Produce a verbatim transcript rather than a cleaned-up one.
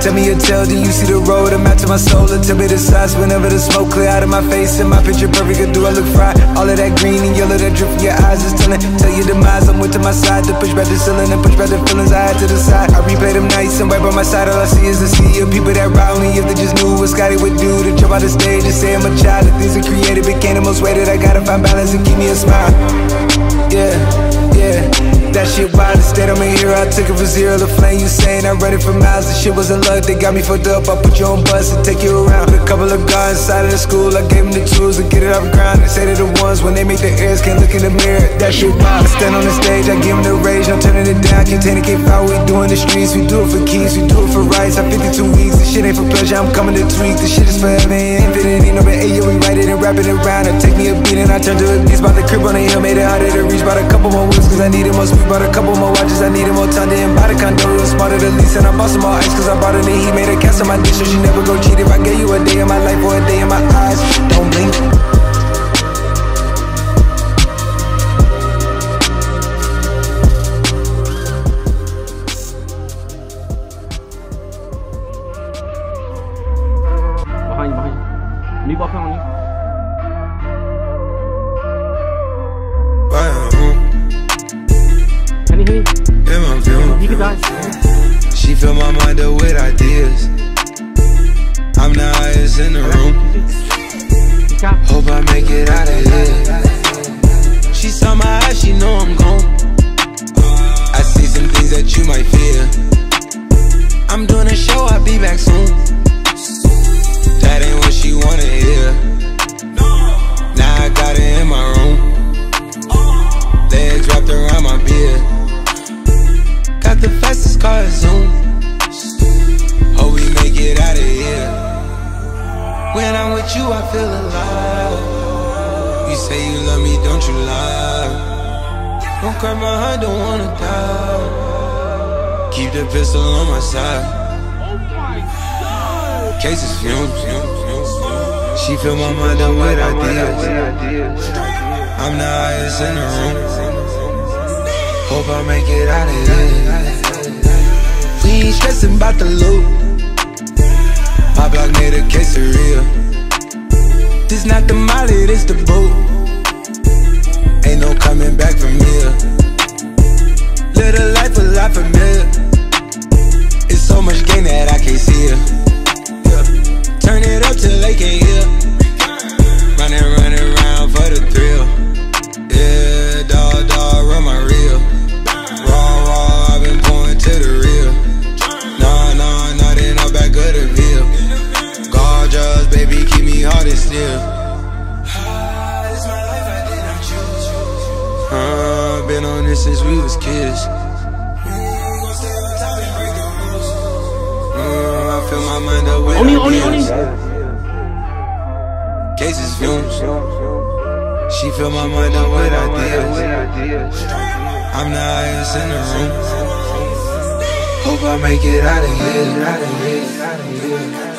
Tell me your tale, do you see the road? I'm out to my soul, and tell me the size. Whenever the smoke clear out of my face and my picture perfect, or do I look fried? All of that green and yellow that drip from your eyes is telling. Tell your demise, I'm with to my side to push back the ceiling and push back the feelings I had to the side. I replay them nights and right by my side, all I see is the sea of people that ride me. If they just knew what Scotty would do to jump out the stage and say I'm a child, the things I created became the most way that I gotta find balance and keep me a smile. Yeah, yeah. That shit wild, instead I'm a hero, I took it for zero. LaFlame Usain, I run it for miles. The shit wasn't luck, they got me fucked up. I put you on bus and take you around. Put a couple of guys inside of the school, I gave them the tools to get it off the ground. They say they're the ones when they make their ears can't look in the mirror. That shit wild, I stand on the stage, I give them the rage, no turning it down. Contain it, can't foul, we do in the streets. We do it for keys, we do it for rights. I'm fifty-two weeks, this shit ain't for pleasure, I'm coming to tweak. This shit is forever, ain't infinity, no but hey, yo, we write it and wrap it around. And take me a beat and I turn to a beast. Bought the crib on the hill, made it harder to reach. Bought a couple more weeks cause I needed more sweet. Bought a couple more watches, I needed more time. Didn't buy the condo, it was smarter to lease. And I bought some more ice cause I bought it and he made a cast on my dish, so she never go cheat. If I gave you a day in my life or a day in my eyes, don't blink. Behind you, behind you. Me walking on you. Honey, honey. You can die. She fill my mind up with ideas. I'm the highest in the room. Hope I make it out of here. She saw my eyes, she know I'm gone. I see some things that you might fear. I'm doing a show, I'll be back soon. That ain't what she wanna hear. Now I got it in my room. Legs wrapped around my beard. Got the fastest car, Zoom. Hope we make it out of here. When I'm with you, I feel alive. You say you love me, don't you lie. Don't cry my heart, don't wanna die. Keep the pistol on my side. Cases fumes. She fill my mind up with ideas. I'm the highest in the room. Hope I make it out of here. We ain't stressing about the loot. My block made a quesadilla. This not the molly, this the boot. Ain't no coming back from here. Live a life a lot familiar. It's so much gain that I can't see it. Yeah. Turn it up till they can't hear. Running, running around for the thrill. Yeah, dog, dog, run my reel. Raw, raw, I've been pouring to the real. Nah, nah, not in the back of the veil. Gorgeous, baby, keep me hard and still. This my life, I did not choose. Uh, been on this since we was kids. Uh, I fill my mind up with Only, only, only. Cases fumes. She fill my mind up with ideas. I'm the highest in the room. Hope I make it out of here.